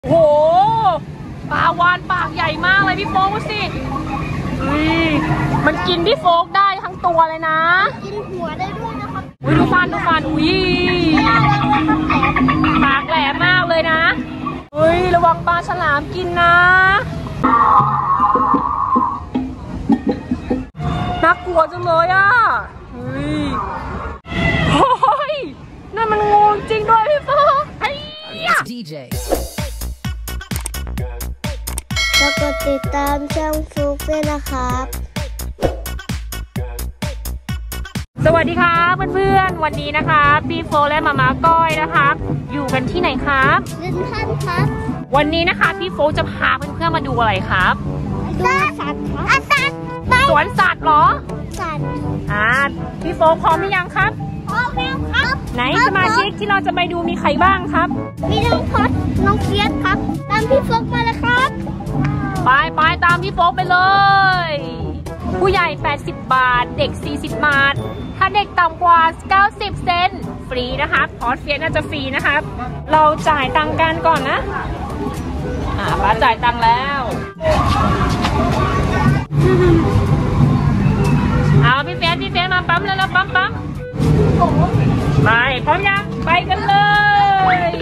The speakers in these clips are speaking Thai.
โหปลาวาฬปากใหญ่มากเลยพี่โฟกสิมันกินพี่โฟกได้ทั้งตัวเลยนะกินหัวได้ด้วยนะครับดูฟันปากแหลมมากเลยนะระวังปลาฉลามกินนะน่ากลัวจังเลยอ่ะโอ้ยนั่นมันงูจริงด้วยพี่โฟกDJ แล้วก็ติดตามช่องฟลุ๊กด้วยนะครับสวัสดีครับเพื่อนๆวันนี้นะคะพี่โฟและมาม่าก้อยนะคะอยู่กันที่ไหนครับเล่นท่านครับวันนี้นะคะพี่โฟจะพาเพื่อนๆมาดูอะไรครับดูสัตว์ครับสัตว์สวนสัตว์เหรอสัตว์พี่โฟพร้อมหรือยังครับพร้อมแล้วครับไหนสมาชิกที่เราจะไปดูมีใครบ้างครับมีน้องพอดน้องเฟียสครับตามพี่โฟมาเลยครับไปตามพี่โฟไปเลยผู้ใหญ่80 บาทเด็ก40 บาทถ้าเด็กต่ำกว่า90 เซนฟรีนะคะพอดเฟียสน่าจะฟรีนะครับเราจ่ายตังค์กันก่อนนะป้าจ่ายตังค์แล้วเอาพี่เฟียสมาปั๊มแล้วปั๊มไปพร้อมยังไปกันเลย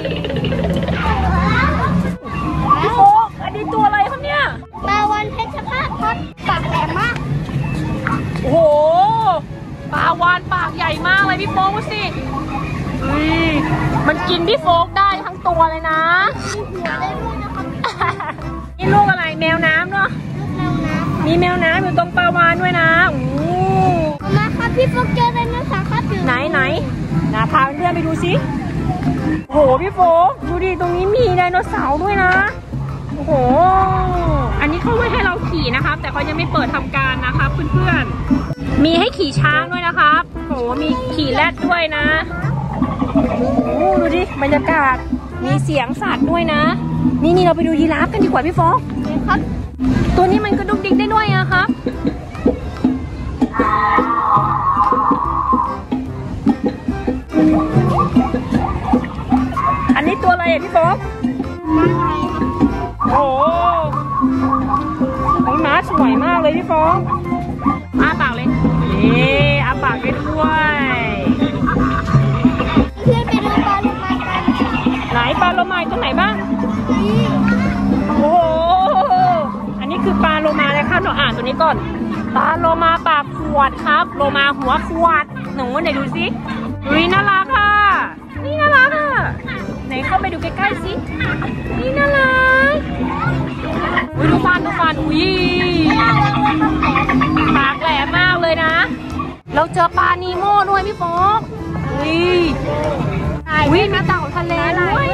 พี่โฟกอันนี้ตัวอะไรครับเนี่ยปลาวาฬเพชรฆาตครับปากแหลมมากโอ้โหปลาวาฬปากใหญ่มากเลยพี่โฟกสิมันกินพี่โฟกได้ทั้งตัวเลยนะมีหัวได้ด้วยนะครับนี่ลูกอะไรแมวน้ำเนาะมีแมวน้ำอยู่ตรงปลาวาฬด้วยนะมาครับพี่โฟกเจอไดโนเสาร์ครับอยู่ไหนพาเพื่อนไปดูสิโอ้โหพี่โฟกดูดิตรงนี้มีไดโนเสาร์ด้วยนะโอ้โหอันนี้เขาไว้ให้เราขี่นะครับแต่เขายังไม่เปิดทำการนะครับเพื่อนๆมีให้ขี่ช้างด้วยนะครับโอ้โหมีขี่แรดด้วยนะโอ้ดูดิบรรยากาศมีเสียงสัตว์ด้วยนะนี่เราไปดูยีราฟกันดีกว่าพี่โฟกครับตัวนี้มันกระดุกดิกได้ด้วยอะครับอันนี้ตัวอะไรอะพี่โฟกโอ้โหม้าสวยมากเลยพี่โฟกอ้าปากเลยอ้าปากได้ด้วยเพื่อนไปดูปลาโลมากันไหนปลาโลมาตรงไหนบ้างโอ้โหอันนี้คือปลาโลมาเลยครับเราอ่านตัวนี้ก่อนปลาโลมาปากขวดครับโลมาหัวขวดหนูไหนดูสิน่ารักค่ะนี่น่ารักอ่ะไหนเข้าไปดูใกล้ๆสินี่น่ารักดูฟันปากแหลมมากเลยนะเราเจอปลานีโม่ด้วยพี่โฟกมีเต่าทะเลด้วย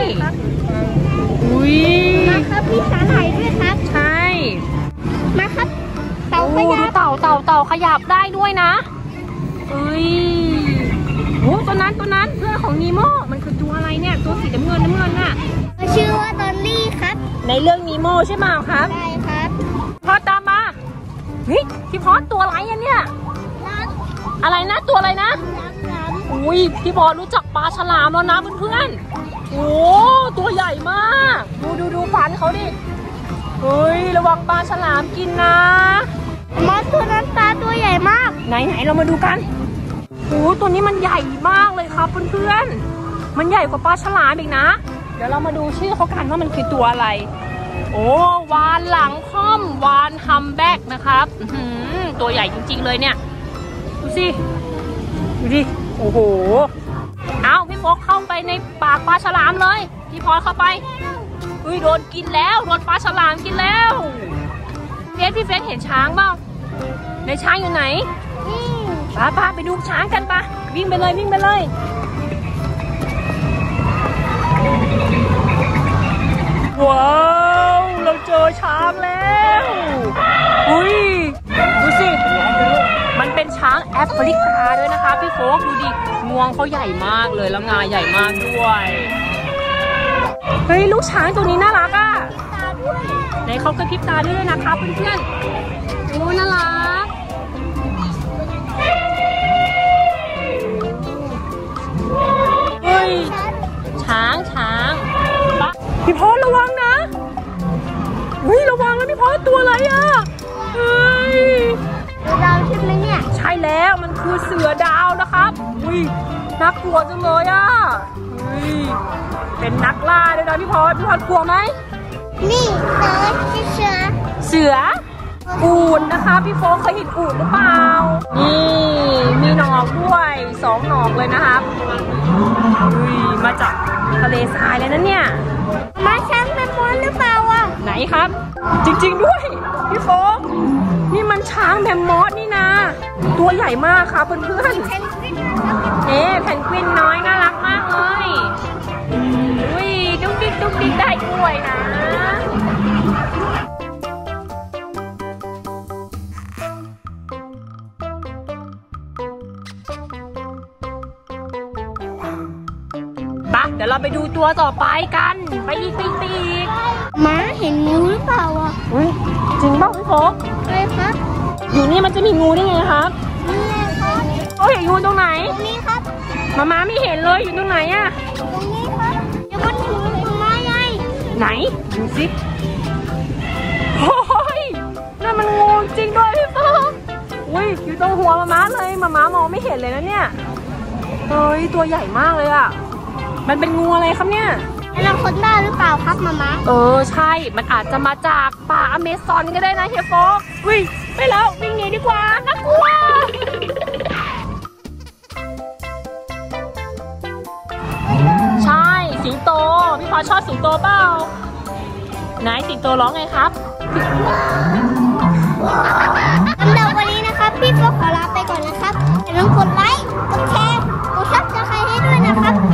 มาครับพี่สาหร่ายด้วยครับใช่มาครับเต่าขยับเต่าขยับได้ด้วยนะตัวนั้นเพื่อนของนีโม่มันคือตัวอะไรเนี่ยตัวสีน้ำเงินน่ะชื่อว่าดอลลี่ครับในเรื่องนีโม่ใช่ไหมครับใช่ครับพอตามมาพี่พอตัวอะไรเนี่ยอะไรนะตัวอะไรนะพี่พอรู้จักปลาฉลามแล้วนะเพื่อนๆโอ้ตัวใหญ่มากดูฟันเขาดิระวังปลาฉลามกินนะมาตัวนั้นปลาตัวใหญ่มากไหนเรามาดูกันตัวนี้มันใหญ่มากเลยครับเพื่อนๆมันใหญ่กว่าปลาฉลามอีกนะเดี๋ยวเรามาดูชื่อเขากันว่ามันคือตัวอะไรวาฬหลังค่อมวาฬฮัมแบ็กนะครับตัวใหญ่จริงๆเลยเนี่ยดูสิดูดิโอ้โหเอาพี่โฟกเข้าไปในปากปลาฉลามเลยพี่พอเข้าไปโดนกินแล้วโดนปลาฉลามกินแล้วพี่เฟสเห็นช้างเปล่าในช้างอยู่ไหนป้าไปดูช้างกันปะวิ่งไปเลยว้าวเราเจอช้างแล้วดูสิมันเป็นช้างแอฟริกาด้วยนะคะพี่โฟกดูดิงวงเขาใหญ่มากเลยแล้วงาใหญ่มากด้วยลูกช้างตัวนี้น่ารักอ่ะไหนเขากระพริบตาด้วยนะคะเพื่อนๆน่ารักช้างปะพี่พอระวังนะเฮ้ยระวังนะพี่พอตัวอะไรอ่ะเฮ้ยเราใช่ไหมเนี่ยใช่แล้วมันคือเสือดาวนะครับอุ้ยน่ากลัวจังเลยอ่ะเฮ้ยเป็นนักล่าด้วยนะพี่พอกลัวไหมนี่เสือที่เสือเสืออูฐนะคะพี่โฟกเคยเห็นอูฐหรือเปล่านี่มีหนอกด้วย2 หนอกเลยนะครับอุ้ยมาจากทะเลทรายเลยนะเนี่ยมาช้างแมมมอนหรือเปล่าอ่ะไหนครับจริงๆด้วยพี่โฟกนี่มันช้างแมมมอสนี่นะตัวใหญ่มากครับเพื่อนๆเพนกวินนะครับแพนกวินน้อยน่ารักมากเลยอุ้ยดุ๊กดิ๊กดุ๊กดิ๊กได้ด้วยนะปะเดี๋ยวเราไปดูตัวต่อไปกันไปอีกม้าเห็นงูหรือเปล่าอ่ะอุ้ยจริงเปล่าพี่โฟกใช่ครับอยู่นี่มันจะมีงูได้ไงครับนี่ครับเขาเห็นงูตรงไหนตรงนี้ครับมาไม่เห็นเลยอยู่ตรงไหนอะตรงนี้ครับยังมันถือไม้ไงไหนดูสิโอ้ยนั่นมันงูจริงด้วยพี่โฟกอุ้ยอยู่ตรงหัวมาเลยมามองไม่เห็นเลยนะเนี่ยเฮ้ยตัวใหญ่มากเลยอะมันเป็นงูอะไรครับเนี่ยเราคนได้หรือเปล่าครับมาม่าใช่ มันอาจจะมาจากป่าอเมซอนก็ได้นะเฮียโฟกวิ่งไปแล้ววิ่งหนีดีกว่าน่ากลัวใช่สิงโตพี่พอชอบสิงโตเปล่าไหนสิงโตร้องไงครับสำหรับวันนี้นะครับพี่ก็ขอลาไปก่อนนะครับอย่าลืมกดไลค์กดแชร์กดซับสไครต์ให้ด้วยนะครับ